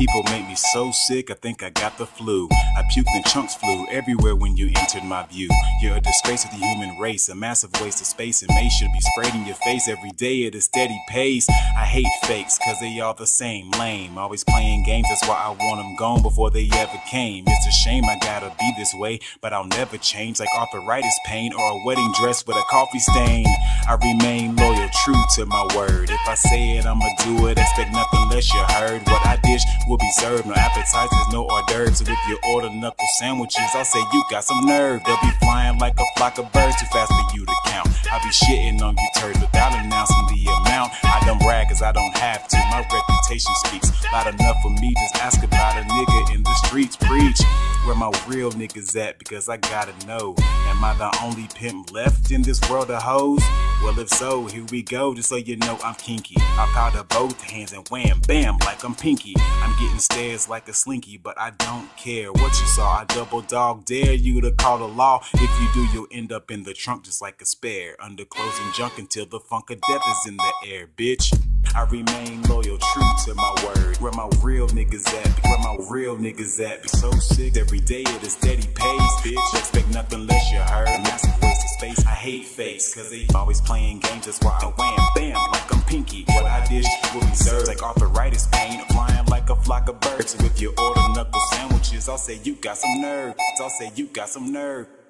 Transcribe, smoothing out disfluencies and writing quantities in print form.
people make me so sick, I think I got the flu. I puked and chunks flew everywhere when you entered my view. You're a disgrace to the human race, a massive waste of space, and may should be sprayed in your face every day at a steady pace. I hate fakes, cause they all the same, lame. Always playing games, that's why I want them gone before they ever came. It's a shame I gotta be this way, but I'll never change, like arthritis pain or a wedding dress with a coffee stain. I remain loyal, true to my word. If I say it, I'ma do it, expect nothing less, you heard. What I dish will be served, no appetizers, no hors d'oeuvres. So if you order knuckle sandwiches, I'll say you got some nerve. They'll be flying like a flock of birds, too fast for you to count. I'll be shitting on you turds without announcing the amount. I don't brag cause I don't have to, my reputation speaks loud enough for me. Just ask about a nigga in the streets, preach where my real niggas at, because I gotta know, am I the only pimp left in this world of hoes? Well, if so, here we go, just so you know I'm kinky. I powder both hands and wham, bam, like I'm Pinky. I'm getting stares like a slinky, but I don't care what you saw. I double dog dare you to call the law. If you do, you'll end up in the trunk just like a spare, under clothes and junk until the funk of death is in the air, bitch. I remain loyal, true to my word. Where my real niggas at? Where my real niggas at? Be so sick every day at a steady pace, bitch. Expect nothing less, you heard. A massive waste of space. I hate fakes, cause they always playing games. That's why I wham, bam, like I'm Pinky. What I dish will be served, like arthritis pain, flying like a flock of birds. So if you order knuckle sandwiches, I'll say you got some nerve. I'll say you got some nerve.